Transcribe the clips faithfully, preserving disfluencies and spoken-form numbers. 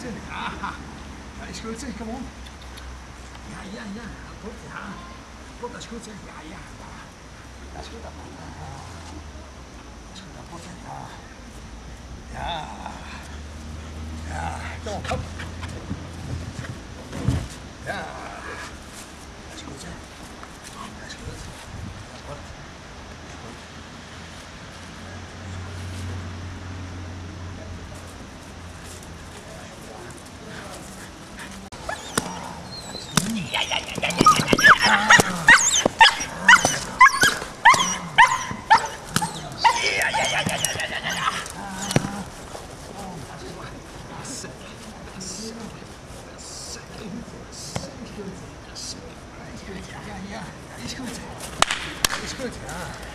Ja, dat is goed zeg, kom op. Ja, ja, ja, goed, ja. Goed, dat is goed zeg, ja, ja. Dat is goed, dat moet. Dat is goed, dat moet, ja. Ja. Ja, kom op, kom. Ja. Dat is goed zeg. Dat is goed. Dat is goed. Ja, ja, ja, ja, ja, ja, ja. Ja, ja, ja, ja, ja, ja, ja, ja. Ja, ja, dat is goed. Dat is goed, ja.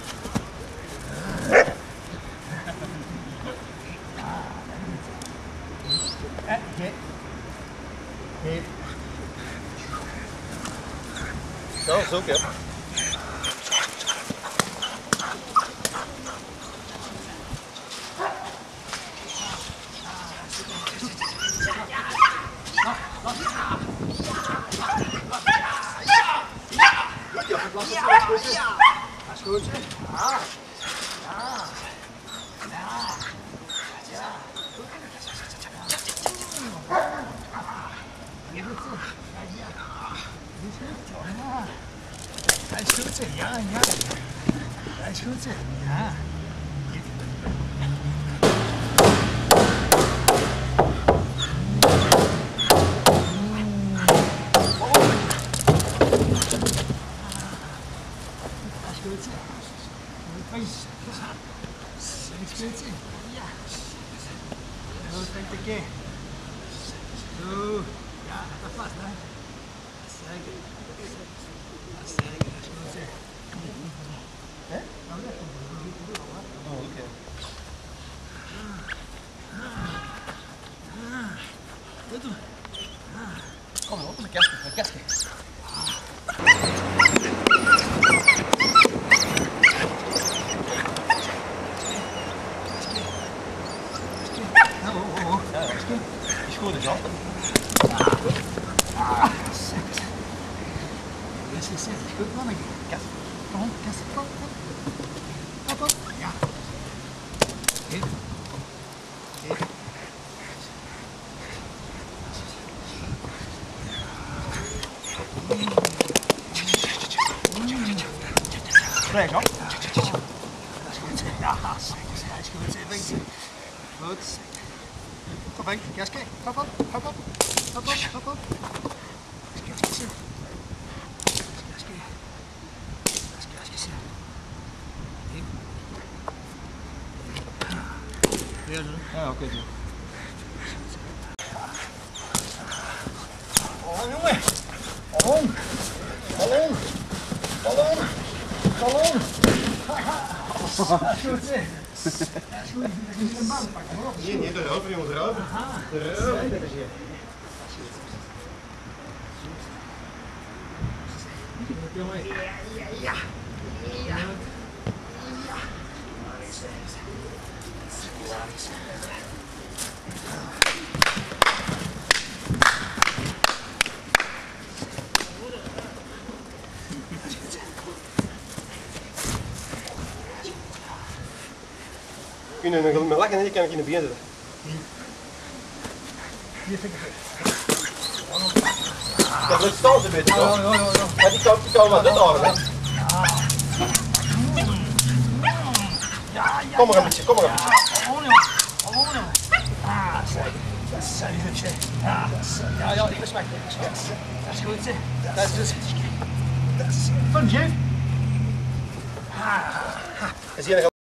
Eh, hip. Hip. Zo, zo ook, ja. Dat is goed, zeg. Ja. Ja. Ja. Ja. Dat is goed, zeg. Ja, ja. Dat is goed, zeg. Ja. Goed, ja. Zo, trek de keer. Zo. Ja, dat vast, hè. Zeker. Zeker, dat is goed, zeg. Hè? Nou, dat komt er. Oh, oké. Dit doen. Kom maar op, een kastje, een kastje. Is goed, is goed. Ah, zeker. Yes, yes, yes. Goed, mannetje. Kast. Kom op, kast. Kom, kom. Op, op. Ja. Hit. Hit. Krijg op. Dat is goed. Ja, zeker. Dat is goed. Zeker. Goed. Kom op, Jaske. Hop op, hop op. Hop op, hop op. Jaske. Jaske. Jaske. Ja, oké. Okay, zo. Oh, jongen. Ballon. Ballon. Ballon. Ballon. Dat is goed, zeg. Dat is goed. Dat is een band pakken, hoor. Nee, nee, de ruiter, jongen, de ruiter. De ruiter. Jongen. Ja, ja, ja. Ja. Ja. Kun je nog met lachen en je kan ik in de been zetten. Hier vind ik Dat lukt staan een beetje. Ja, ja, ja, ja. Maar die kan, die kan wel dit houden, hè. Ja, ja. Kom maar een beetje, kom maar een beetje. Gewoon, jongen. Gewoon, jongen. Ah, zeker. Dat is goed, zeg. Ja, ja, ja, ik respect het. Dat is goed, zeg. Dat is dus... Dat is... Van Jeff. Ah. Is hier